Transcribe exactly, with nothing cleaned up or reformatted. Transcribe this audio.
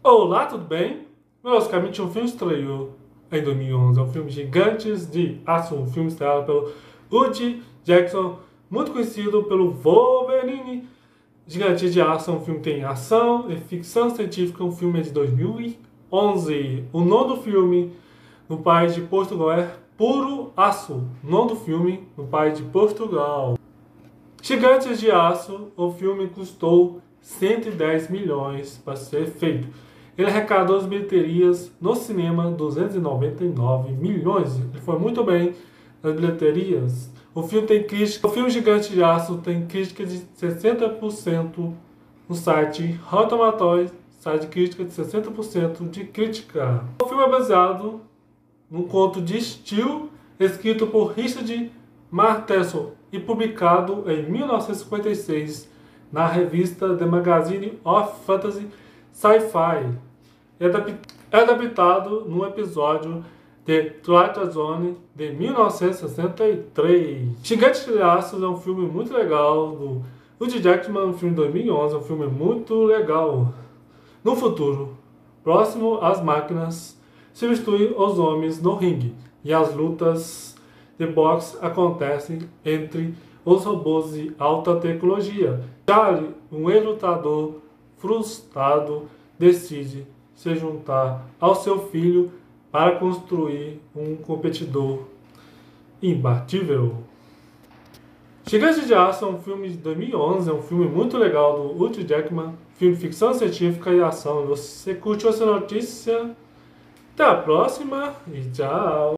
Olá, tudo bem? Basicamente, um filme estreou em dois mil e onze. É um filme Gigantes de Aço, um filme estrelado pelo Hugh Jackson, muito conhecido pelo Wolverine. Gigantes de Aço é um filme que tem ação e ficção científica. Um filme de dois mil e onze. O nome do filme no país de Portugal é Puro Aço. O nome do filme no país de Portugal. Gigantes de Aço, o filme custou cento e dez milhões para ser feito. Ele arrecadou as bilheterias no cinema duzentos e noventa e nove milhões. Ele foi muito bem nas bilheterias. O filme tem crítica. O filme Gigante de Aço tem crítica de sessenta por cento no site Rotten Tomatoes, site de crítica de sessenta por cento de crítica. O filme é baseado num conto de Steele, escrito por Richard Matheson e publicado em mil novecentos e cinquenta e seis na revista The Magazine of Fantasy Sci-Fi. É adaptado num episódio de Twilight Zone de mil novecentos e sessenta e três. Gigantes de Aço é um filme muito legal do Hugh Jackman, um filme de dois mil e onze, é um filme muito legal. No futuro próximo, as máquinas substituem os homens no ringue e as lutas de boxe acontecem entre os robôs de alta tecnologia. Charlie, um ex-lutador frustrado, decide se juntar ao seu filho para construir um competidor imbatível. Gigante de Aço é um filme de dois mil e onze, é um filme muito legal do Hugh Jackman, filme de ficção científica e ação. Você curtiu essa notícia? Até a próxima e tchau!